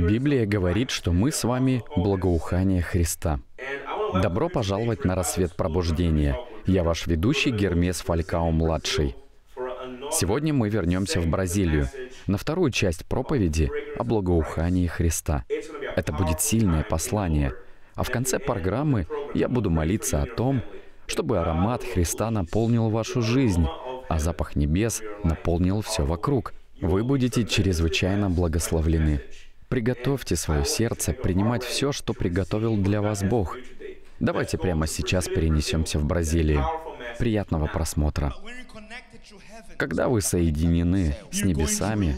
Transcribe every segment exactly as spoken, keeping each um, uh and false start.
Библия говорит, что мы с вами благоухание Христа. Добро пожаловать на рассвет пробуждения. Я ваш ведущий Гермес Фалькао-младший. Сегодня мы вернемся в Бразилию на вторую часть проповеди о благоухании Христа. Это будет сильное послание. А в конце программы я буду молиться о том, чтобы аромат Христа наполнил вашу жизнь, а запах небес наполнил все вокруг. Вы будете чрезвычайно благословлены. Приготовьте свое сердце принимать все, что приготовил для вас Бог. Давайте прямо сейчас перенесемся в Бразилию. Приятного просмотра. Когда вы соединены с небесами,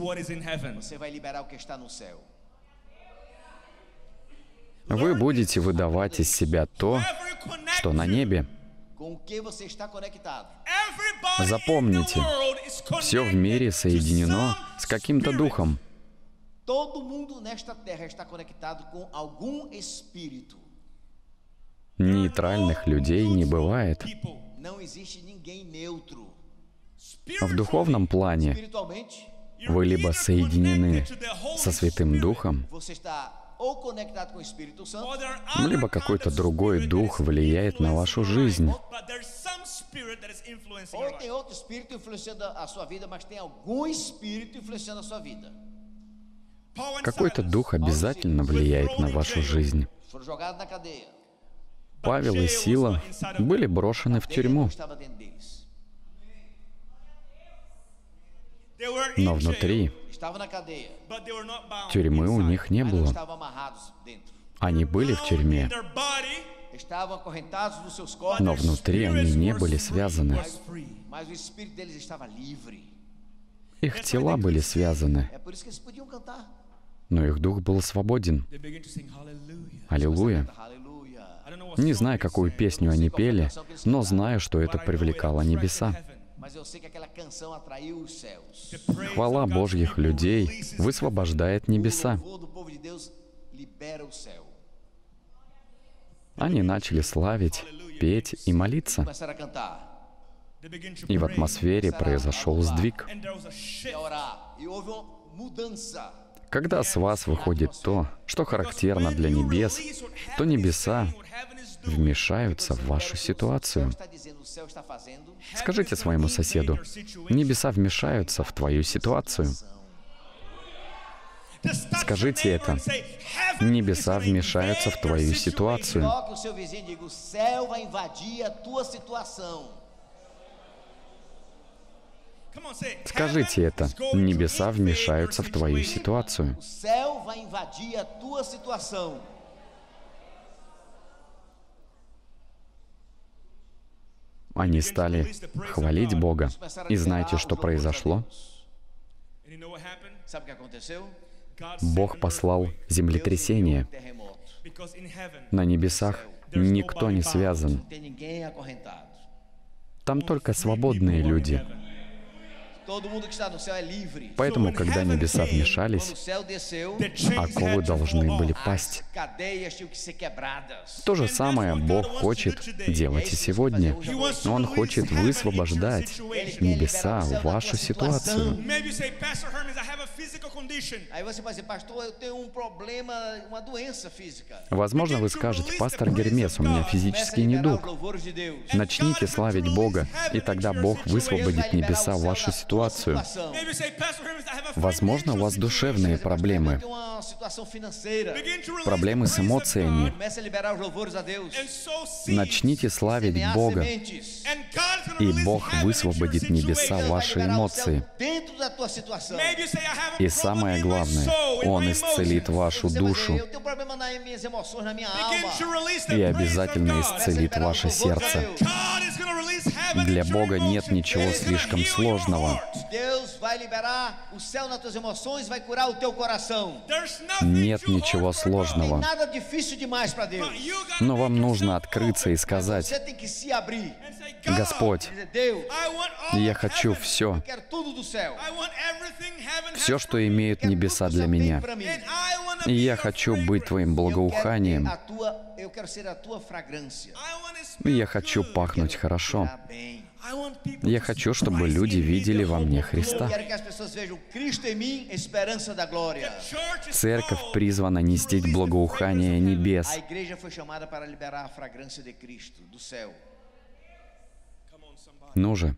вы будете выдавать из себя то, что на небе. Запомните, все в мире соединено с каким-то духом. Нейтральных людей не бывает. В духовном плане вы либо соединены со Святым Духом, либо какой-то другой дух влияет на вашу жизнь. Какой-то дух обязательно влияет на вашу жизнь. Павел и Сила были брошены в тюрьму. Но внутри тюрьмы у них не было. Они были в тюрьме, но внутри они не были связаны. Их тела были связаны, но их дух был свободен. Аллилуйя! Не знаю, какую песню они пели, но знаю, что это привлекало небеса. Хвала Божьих людей высвобождает небеса. Они начали славить, петь и молиться. И в атмосфере произошел сдвиг. Когда с вас выходит то, что характерно для небес, то небеса вмешаются в вашу ситуацию. Скажите своему соседу: небеса вмешаются в твою ситуацию. Скажите это. Небеса вмешаются в твою ситуацию. Скажите это. Небеса вмешаются в твою ситуацию. Они стали хвалить Бога. И знаете, что произошло? Бог послал землетрясение. На небесах никто не связан. Там только свободные люди. Поэтому, когда небеса вмешались, оковы должны были пасть. То же самое Бог хочет делать и сегодня. Он хочет высвобождать небеса в вашу ситуацию. Возможно, вы скажете: пастор Гермес, у меня физический недуг. Начните славить Бога, и тогда Бог высвободит небеса в вашу ситуацию. Возможно, у вас душевные проблемы, проблемы с эмоциями. Начните славить Бога, и Бог высвободит небеса в ваши эмоции. И самое главное, Он исцелит вашу душу и обязательно исцелит ваше сердце. Для Бога нет ничего слишком сложного. Нет ничего сложного. Но вам нужно открыться и сказать: Господь, я хочу все, все, что имеют небеса для меня. И я хочу быть Твоим благоуханием. И я хочу пахнуть хорошо. Я хочу, чтобы люди видели во мне Христа. Церковь призвана нести благоухание небес. Ну же,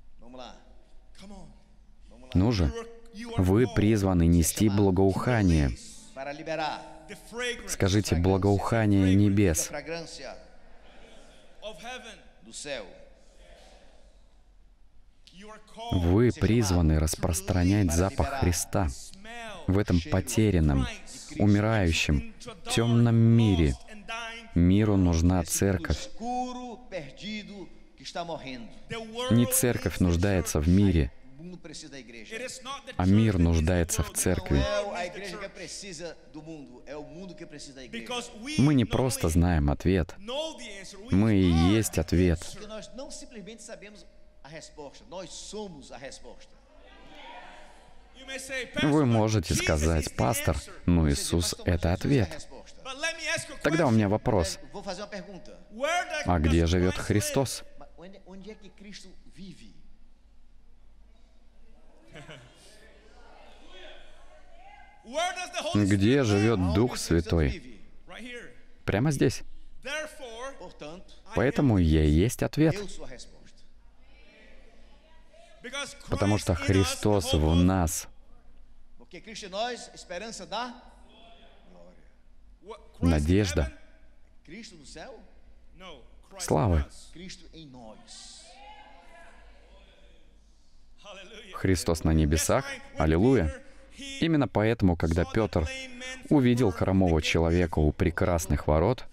ну же, вы призваны нести благоухание. Скажите, благоухание небес. Вы призваны распространять запах Христа в этом потерянном, умирающем, темном мире. Миру нужна церковь. Не церковь нуждается в мире, а мир нуждается в церкви. Мы не просто знаем ответ, мы и есть ответ. Вы можете сказать, пастор, ну Иисус — это ответ. Тогда у меня вопрос. А где живет Христос? Где живет Дух Святой? Прямо здесь. Поэтому я и есть ответ. Потому что Христос в нас. Надежда. Славы. Христос на небесах. Аллилуйя. Именно поэтому, когда Петр увидел хромого человека у прекрасных ворот,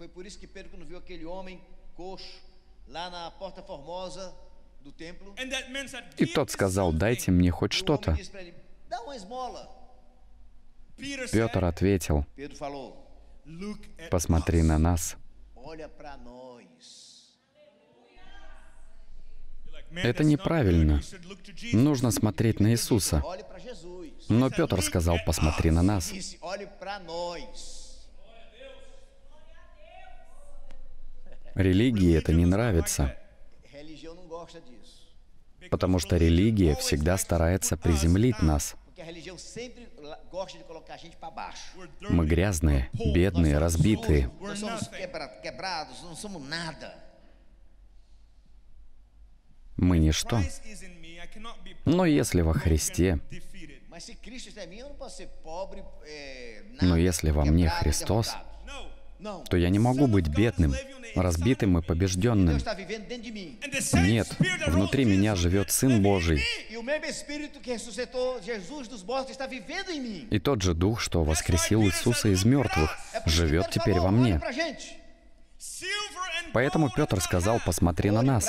и тот сказал, дайте мне хоть что-то. Петр ответил, посмотри на нас. Это неправильно. Нужно смотреть на Иисуса. Но Петр сказал, посмотри на нас. Религии это не нравится, потому что религия всегда старается приземлить нас. Мы грязные, бедные, разбитые. Мы ничто. Но если во Христе, но если во мне Христос, то я не могу быть бедным, разбитым и побежденным. Нет, внутри меня живет Сын Божий. И тот же Дух, что воскресил Иисуса из мертвых, живет теперь во мне. Поэтому Петр сказал, посмотри на нас.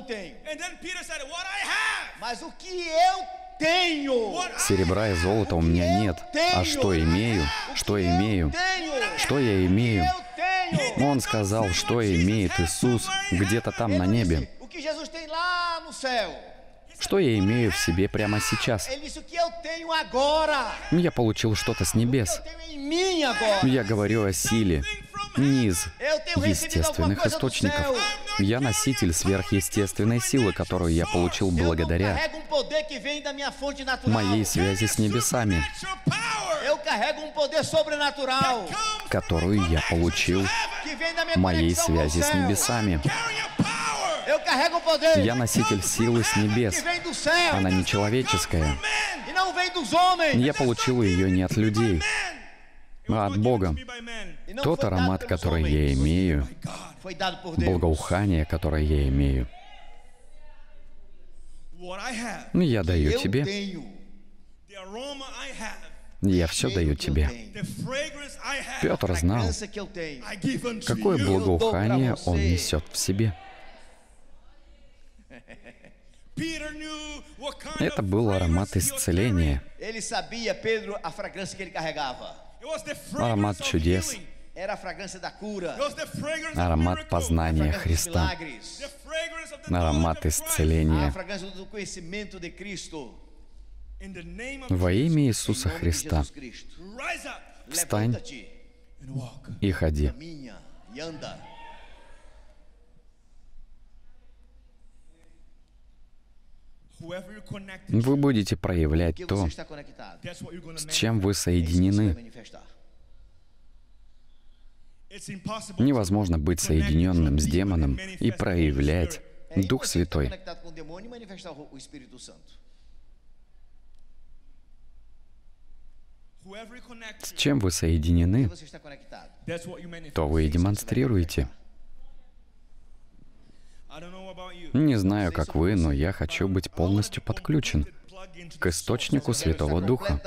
Серебра и золота у меня нет. А что имею? Что имею? Что я имею? Он сказал, что имеет Иисус где-то там на небе. Что я имею в себе прямо сейчас? Я получил что-то с небес. Я говорю о силе, не из естественных источников. Я носитель сверхъестественной силы, которую я получил благодаря моей связи с небесами, которую я получил моей связи с небесами. Я носитель силы с небес. Она не человеческая. Я получил ее не от людей, а от Бога. Тот аромат, который я имею, благоухание, которое я имею, я даю тебе. Я все даю тебе. Петр знал, какое благоухание он несет в себе. Это был аромат исцеления, аромат чудес, аромат познания Христа, аромат исцеления. Во имя Иисуса Христа встань и ходи. Вы будете проявлять то, с чем вы соединены. Невозможно быть соединенным с демоном и проявлять Дух Святой. С чем вы соединены, то вы и демонстрируете. Не знаю, как вы, но я хочу быть полностью подключен к источнику Святого Духа.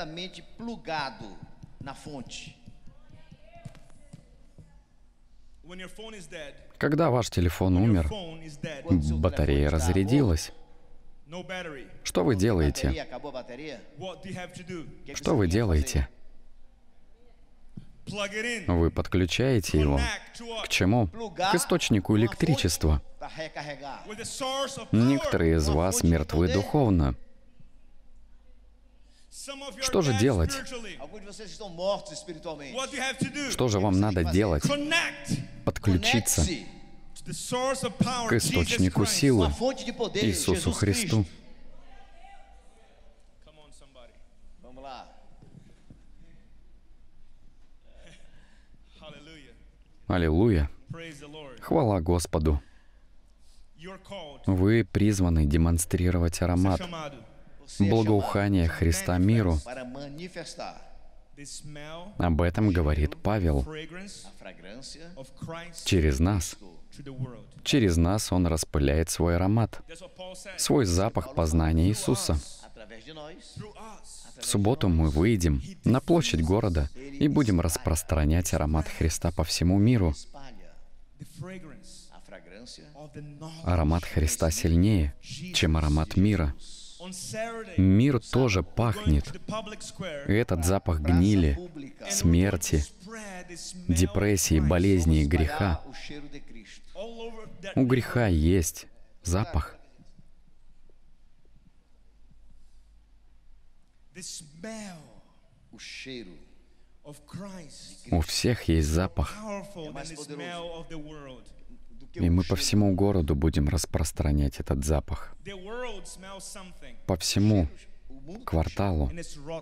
Когда ваш телефон умер, батарея разрядилась. Что вы делаете? Что вы делаете? Вы подключаете его. К чему? К источнику электричества. Некоторые из вас мертвы духовно. Что же делать? Что же вам надо делать? Подключиться к источнику силы, Иисусу Христу. Аллилуйя! Хвала Господу! Вы призваны демонстрировать аромат, благоухание Христа миру. Об этом говорит Павел. Через нас. Через нас Он распыляет свой аромат, свой запах познания Иисуса. В субботу мы выйдем на площадь города и будем распространять аромат Христа по всему миру. Аромат Христа сильнее, чем аромат мира. Мир тоже пахнет. И этот запах гнили, смерти, депрессии, болезни и греха. У греха есть запах. У всех есть запах. И мы по всему городу будем распространять этот запах. По всему кварталу.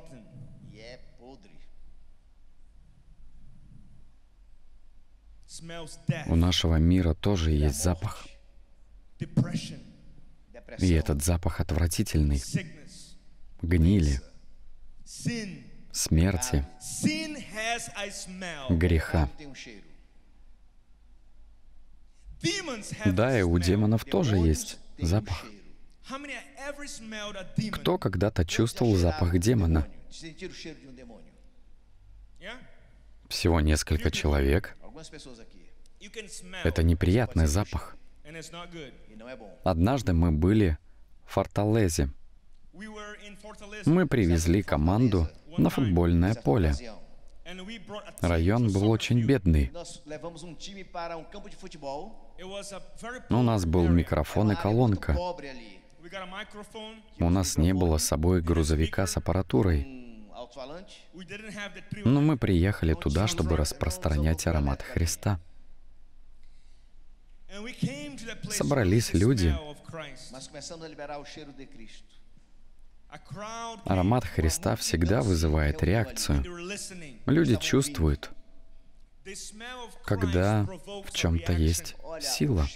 У нашего мира тоже есть запах. И этот запах отвратительный. Гнили, смерти, греха. Да, и у демонов тоже есть запах. Кто когда-то чувствовал запах демона? Всего несколько человек. Это неприятный запах. Однажды мы были в Форталезе. Мы привезли команду на футбольное поле. Район был очень бедный. У нас был микрофон и колонка. У нас не было с собой грузовика с аппаратурой. Но мы приехали туда, чтобы распространять аромат Христа. Собрались люди. Аромат Христа всегда вызывает реакцию. Люди чувствуют, когда в чем-то есть сила.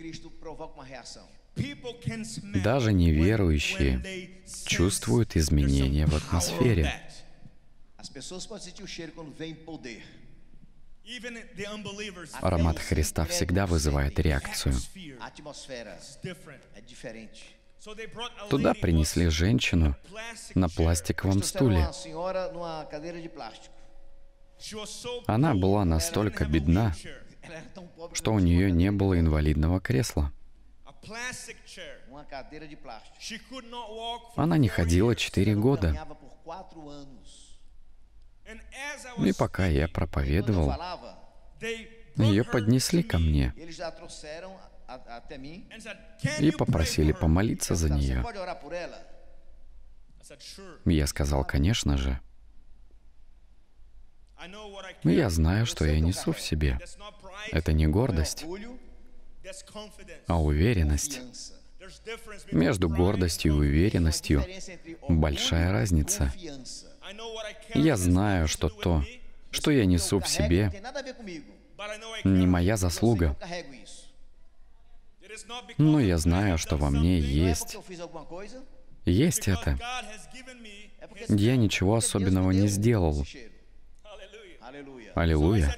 Даже неверующие чувствуют изменения в атмосфере. Аромат Христа всегда вызывает реакцию. Туда принесли женщину на пластиковом стуле. Она была настолько бедна, что у нее не было инвалидного кресла. Она не ходила четыре года. И пока я проповедовал, ее поднесли ко мне и попросили помолиться за нее. Я сказал, конечно же. Я знаю, что я несу в себе. Это не гордость, а уверенность. Между гордостью и уверенностью большая разница. Я знаю, что то, что я несу в себе, не моя заслуга. Но я знаю, что во мне есть. Есть это. Я ничего особенного не сделал. Аллилуйя.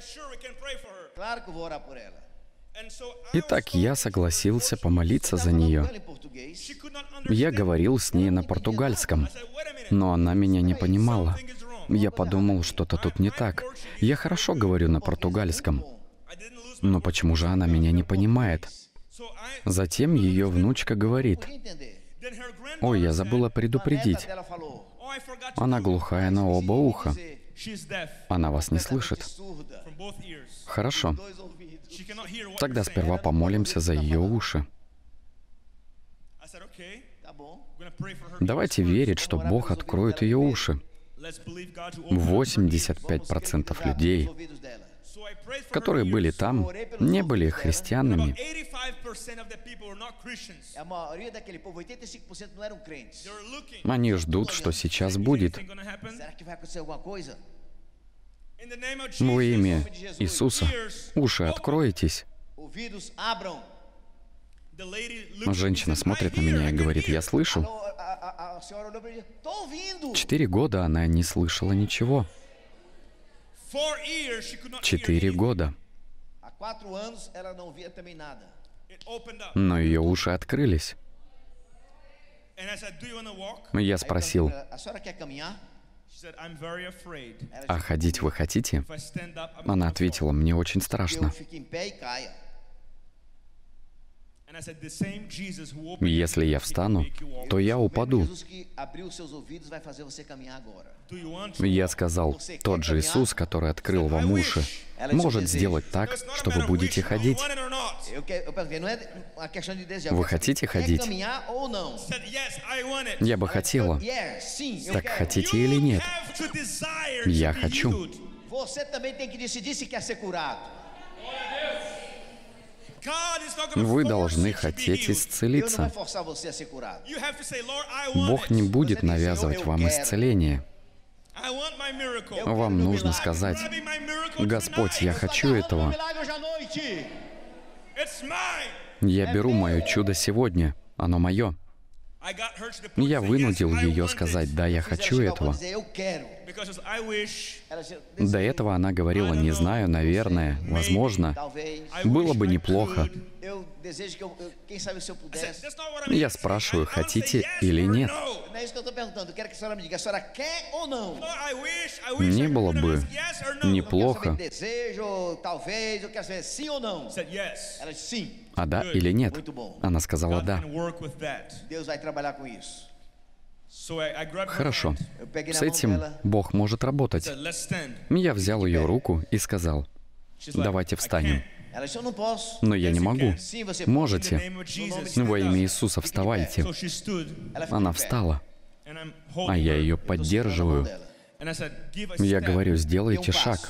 Итак, я согласился помолиться за нее. Я говорил с ней на португальском, но она меня не понимала. Я подумал, что-то тут не так. Я хорошо говорю на португальском, но почему же она меня не понимает? Затем ее внучка говорит: «Ой, я забыла предупредить. Она глухая на оба уха. Она вас не слышит». Хорошо. Тогда сперва помолимся за ее уши. Давайте верить, что Бог откроет ее уши. восемьдесят пять процентов людей, которые были там, не были христианами. Они ждут, что сейчас будет. Во имя Иисуса, уши откройтесь. Женщина смотрит на меня и говорит: «Я слышу». Четыре года она не слышала ничего. Четыре года. Но ее уши открылись. Я спросил: «А ходить вы хотите?» Она ответила: «Мне очень страшно». Если я встану, то я упаду. Я сказал: «Тот же Иисус, который открыл вам уши, может сделать так, что вы будете ходить». Вы хотите ходить? Я бы хотела. Так хотите или нет? Я хочу. Вы должны хотеть исцелиться. Бог не будет навязывать вам исцеление. Вам нужно сказать: «Господь, я хочу этого. Я беру мое чудо сегодня. Оно мое». Я вынудил ее сказать: «Да, я хочу этого». До этого она говорила: «Не знаю, наверное, возможно, было бы неплохо». Я спрашиваю: хотите или нет? Не было бы неплохо. А да или нет? Она сказала да. Хорошо. С этим Бог может работать. Я взял ее руку и сказал: «Давайте встанем». Но я не могу. Можете? Во имя Иисуса вставайте. Она встала, а я ее поддерживаю. Я говорю: «Сделайте шаг».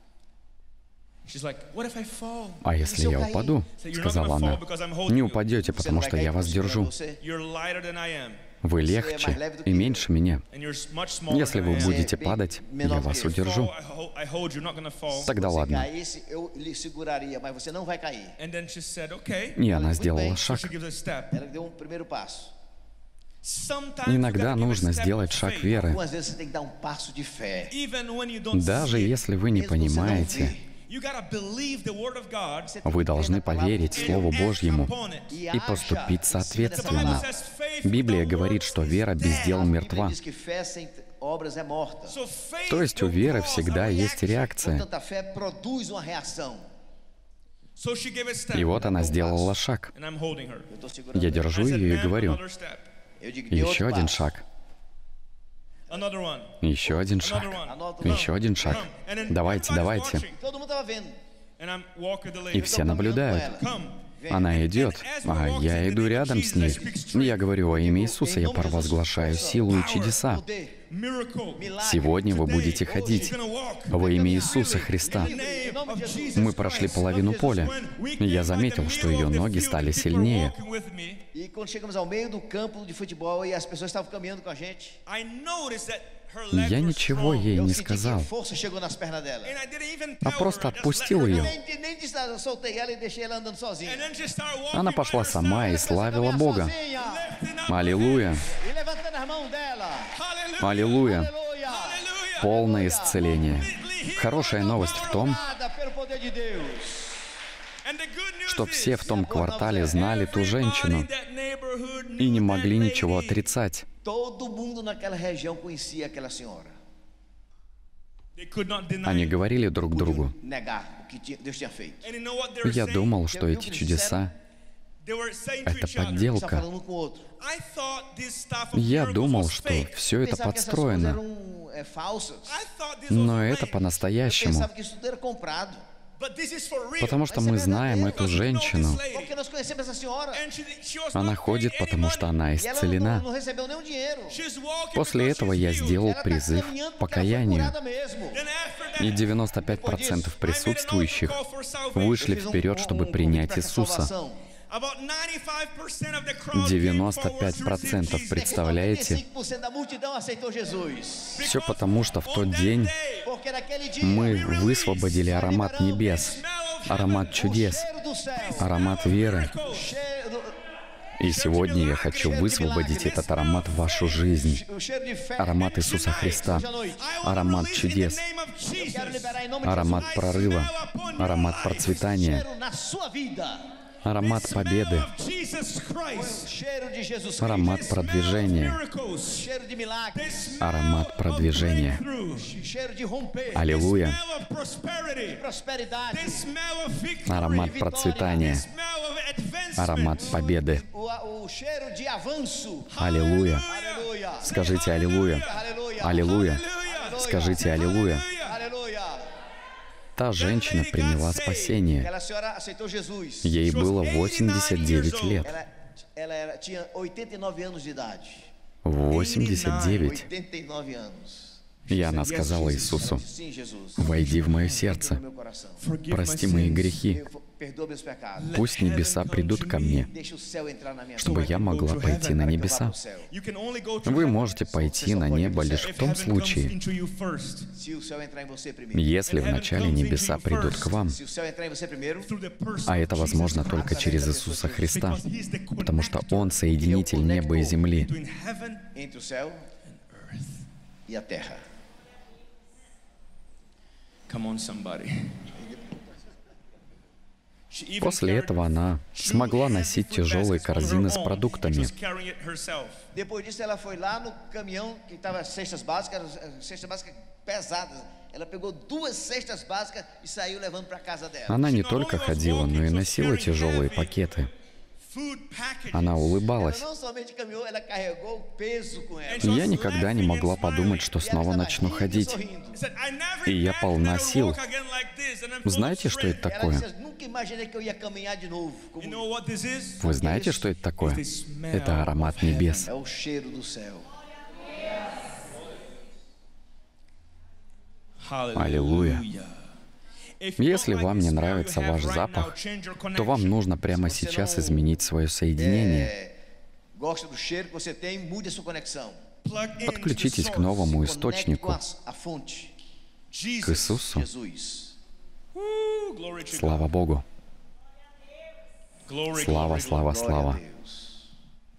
«А если я упаду?» — сказала она. «Не упадете, потому что я вас держу. Вы легче и меньше меня. Если вы будете падать, я вас удержу». Тогда ладно. И она сделала шаг. Иногда нужно сделать шаг веры. Даже если вы не понимаете, вы должны поверить Слову Божьему и поступить соответственно. Библия говорит, что вера без дел мертва. То есть у веры всегда есть реакция. И вот она сделала шаг. Я держу ее и говорю: «Еще один шаг. Еще один шаг. Еще один шаг. Давайте, давайте». И все наблюдают. Она идет, а я иду рядом с ней. Я говорю: «Во имя Иисуса я провозглашаю силу и чудеса. Сегодня вы будете ходить во имя Иисуса Христа». Мы прошли половину поля. Я заметил, что ее ноги стали сильнее. E quando chegamos ao meio do campo de futebol e as pessoas estavam caminhando com a gente, I noticed that her И legs я were ничего strong. ей eu не senti que сказал, força chegou nas pernas dela. And I didn't even а tell просто her. I just отпустил let her ее. Nem, nem disse nada, eu soltei ela e deixei ela andando sozinha. And then she started walking Она by пошла herself, сама и славила Бога. Sozinha, lifting up her Аллилуйя! e levantando as mãos dela. Hallelujah. Аллилуйя! Aleluia. Hallelujah. Полное исцеление. Хорошая новость в том, Curada pelo poder de Deus. And the good news что is, все в том квартале знали ту everybody женщину in that neighborhood и knew не that могли ничего lady. отрицать. Todo mundo naquela região conhecia aquela senhora. They could not deny Они it. говорили друг другу. Negar o que tinha- Deus tinha feito. And you know what they were Я saying? думал, что эти чудеса They were saying — to это each other, Estava подделка. falando um com o outro. I thought this stuff of Я miracles думал, was что fake. все это Pensava que essas coisas подстроено, eram é, falsas. I thought this но was это fake. по-настоящему, Pensava que isso tudo era comprado. But this is for real. потому что мы знаем эту Because we know женщину. this lady. Porque nós conhecemos essa senhora. And she, she was Она not ходит, paying any потому что money. она E ela não, исцелена. não recebeu nenhum dinheiro. She's walking После because этого she's я healed. сделал Ela está призыв caminhando к porque ela foi покаянию, curada mesmo. Then after и that, девяносто пять процентов присутствующих вышли Eu fiz um- вперед, um- чтобы um принять convite pra Иисуса. salvação. about ninety-five percent of the crowd came девяносто forward пять to receive процентов, Jesus. представляете? noventa e cinco por cento da multidão aceitou Jesus. Все потому, что в тот день Porque naquele dia мы высвободили аромат небес, аромат o чудес, cheiro do céu, аромат веры. o cheiro, И сегодня я хочу высвободить этот аромат в вашу жизнь. o cheiro de fé. Аромат Иисуса Христа, Hoje à noite. аромат чудес, Quero liberar em nome de аромат Jesus. прорыва, аромат процветания, Cheiro na sua vida. аромат победы, O cheiro de Jesus Cristo. аромат продвижения, Cheiro de milagre. аромат продвижения. Cheiro de romper. Аллилуйя! Prosperidade. Аромат процветания, аромат победы. O, o cheiro de avanço. Аллилуйя! Aleluia. Скажите аллилуйя! Aleluia. Аллилуйя! Скажите аллилуйя! Aleluia. Та женщина приняла спасение. Aquela senhora aceitou Jesus. Ей было восемьдесят девять лет. Ela, ela era, tinha oitenta e nove anos de idade. восемьдесят девять. oitenta e nove anos. И она сказала Иисусу: Sim, Jesus. «Войди в мое No сердце, meu coração. прости мои грехи, Eu- Perdoa meus pecados. пусть небеса придут ко мне, Deixa o céu entrar na minha чтобы vida. я могла пойти на небеса». Вы можете пойти на небо лишь в том случае, Se o céu entrar em você primeiro. если вначале небеса придут к вам. Se o céu entrar em você primeiro, А это возможно только через Иисуса Христа, потому что Он соединитель неба и земли. entre o céu e a terra. Come on, somebody. После этого она смогла носить тяжелые корзины с продуктами. Depois disso, ela foi lá no caminhão que estava cestas básicas, eram cestas básicas pesadas. Ela pegou duas cestas básicas e saiu levando para casa dela. Она не только ходила, но и носила тяжелые пакеты. Она Ela улыбалась. não somente caminhou, ela carregou o peso com ela. Я никогда не могла подумать, что E ela снова estava начну rindo e ходить. И И я полна сил. Знаете, что это Ela такое? disse, nunca imaginei que eu ia caminhar de novo. Como... Вы знаете, что это такое? Это аромат небес. É o cheiro do céu. Аллилуйя. Если вам не нравится ваш запах, то вам нужно прямо сейчас изменить свое соединение. É, gosta do cheiro que você tem, mude a sua conexão. Подключитесь к новому Conecte источнику, com a, a fonte. к Иисусу. Jesus. Слава Богу! Слава, слава, Glória a слава! Deus.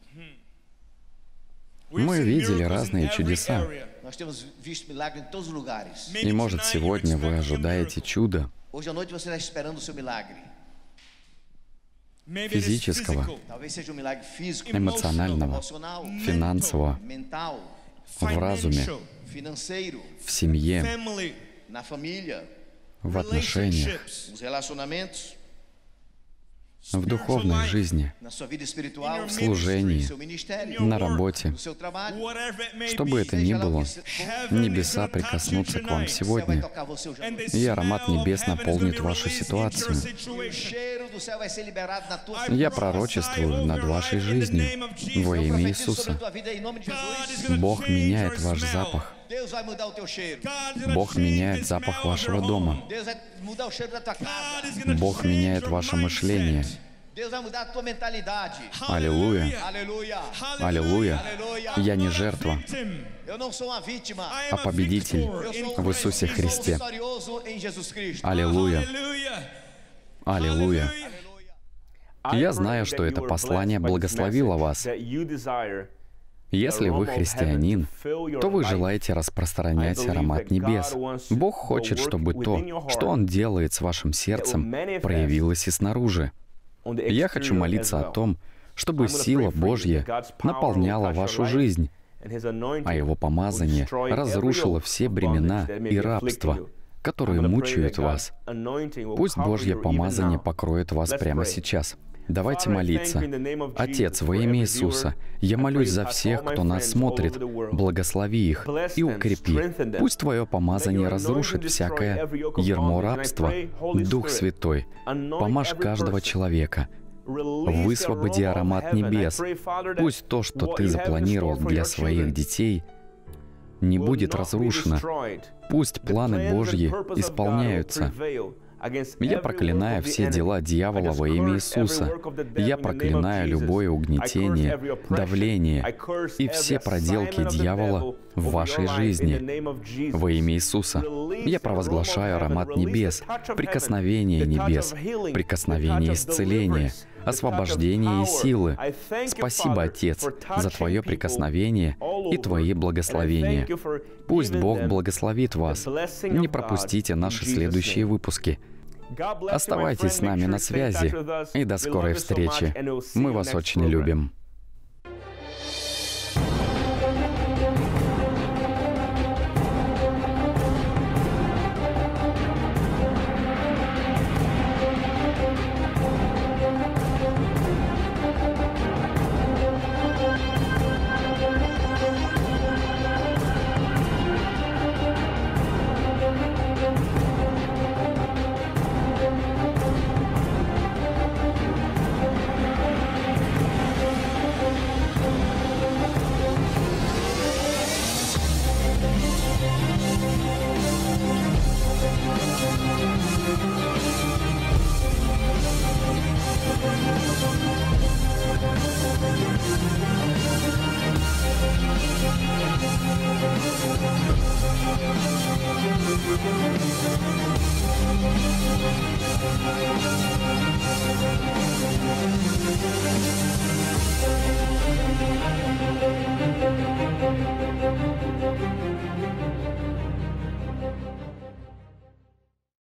Мы видели разные чудеса. Nós temos visto milagre em todos os lugares. И, может, сегодня вы ожидаете чуда Hoje à noite você está esperando o seu milagre. физического, Talvez seja um milagre físico, эмоционального, emocional, финансового, mental, в разуме, financeiro, в семье, na família, в отношениях, nos relacionamentos, в духовной жизни, na sua vida espiritual, в служении, no seu ministério, на работе. no seu trabalho. Что бы это ни было, небеса прикоснутся к вам O céu vai сегодня, tocar você hoje à noite. и аромат небес наполнит вашу ситуацию. O cheiro do céu vai ser liberado na tua Я пророчествую над вашей жизнью во Eu имя profetizo sobre Иисуса. a tua vida em nome de Jesus. Бог меняет ваш запах. Deus vai mudar o teu cheiro. Бог меняет запах вашего дома. Deus vai mudar o cheiro da tua casa. Бог меняет ваше мышление. Deus vai mudar a tua mentalidade. Аллилуйя. Aleluia. Аллилуйя. Я не жертва, Eu não sou uma vítima. а победитель Eu sou в Иисусе sou Христе. vitorioso em Jesus Cristo. Аллилуйя. Аллилуйя. Аллилуйя. Я знаю, что это послание благословило вас. Если вы христианин, то вы желаете распространять аромат небес. Бог хочет, чтобы то, что Он делает с вашим сердцем, проявилось и снаружи. Я хочу молиться о том, чтобы сила Божья наполняла вашу жизнь, а Его помазание разрушило все бремена и рабство, которые мучают вас. Пусть Божье помазание покроет вас прямо сейчас. Давайте молиться. Отец, во имя Иисуса, я молюсь за всех, кто нас смотрит. Благослови их и укрепи. Пусть Твое помазание разрушит всякое ярмо рабства. Дух Святой, помажь каждого человека. Высвободи аромат небес. Пусть то, что Ты запланировал для своих детей, не будет разрушено. Пусть планы Божьи исполняются. Я проклинаю все дела дьявола во имя Иисуса. Я проклинаю любое угнетение, давление и все проделки дьявола в вашей жизни. Во имя Иисуса я провозглашаю аромат небес, прикосновение небес, прикосновение исцеления, освобождение и силы. Спасибо, Отец, за Твое прикосновение и Твои благословения. Пусть Бог благословит вас. Не пропустите наши следующие выпуски. Оставайтесь с нами на связи, и до скорой встречи. Мы вас очень любим.